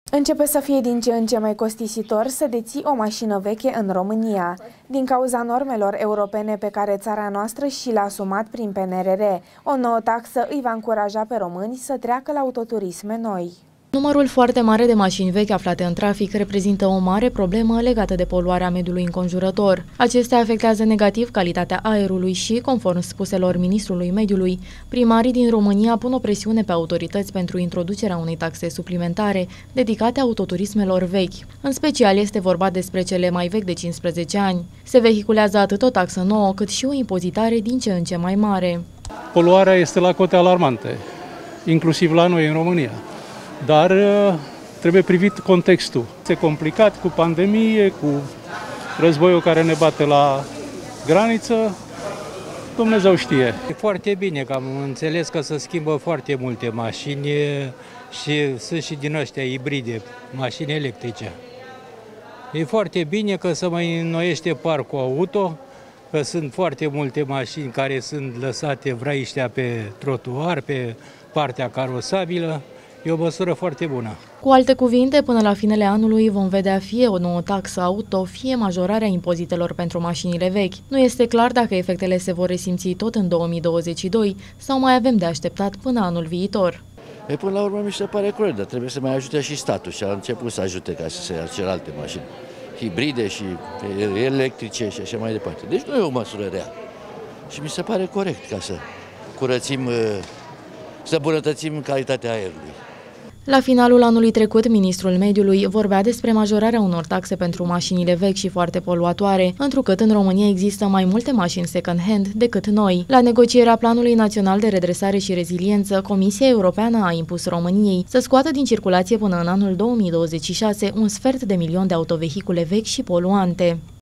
Începe să fie din ce în ce mai costisitor să deții o mașină veche în România, din cauza normelor europene pe care țara noastră și le-a asumat prin PNRR. O nouă taxă îi va încuraja pe români să treacă la autoturisme noi. Numărul foarte mare de mașini vechi aflate în trafic reprezintă o mare problemă legată de poluarea mediului înconjurător. Acestea afectează negativ calitatea aerului și, conform spuselor ministrului mediului, primarii din România pun o presiune pe autorități pentru introducerea unei taxe suplimentare dedicate autoturismelor vechi. În special este vorba despre cele mai vechi de 15 ani. Se vehiculează atât o taxă nouă cât și o impozitare din ce în ce mai mare. Poluarea este la cote alarmante, inclusiv la noi în România. Dar trebuie privit contextul. Este complicat cu pandemie, cu războiul care ne bate la graniță. Dumnezeu știe. E foarte bine că am înțeles că se schimbă foarte multe mașini și sunt și din ăștia ibride, mașini electrice. E foarte bine că se mai înnoiește parcul auto, că sunt foarte multe mașini care sunt lăsate vraiștea pe trotuar, pe partea carosabilă. E o măsură foarte bună. Cu alte cuvinte, până la finele anului vom vedea fie o nouă taxă auto, fie majorarea impozitelor pentru mașinile vechi. Nu este clar dacă efectele se vor resimți tot în 2022 sau mai avem de așteptat până anul viitor. Până la urmă mi se pare corect, dar trebuie să mai ajute și statul și a început să ajute ca să se ia celelalte mașini hibride și electrice și așa mai departe. Deci nu e o măsură rea și mi se pare corect ca să curățim, să îmbunătățim calitatea aerului. La finalul anului trecut, ministrul mediului vorbea despre majorarea unor taxe pentru mașinile vechi și foarte poluatoare, întrucât în România există mai multe mașini second-hand decât noi. La negocierea Planului Național de Redresare și Reziliență, Comisia Europeană a impus României să scoată din circulație până în anul 2026 1,5 milion de autovehicule vechi și poluante.